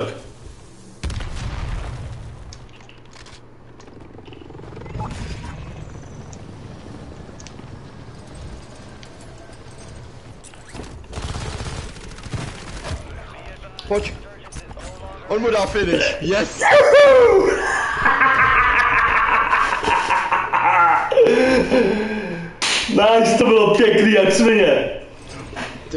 Pojď. On mu dá finish. Yes! Nice, to bylo pěkný jak svině.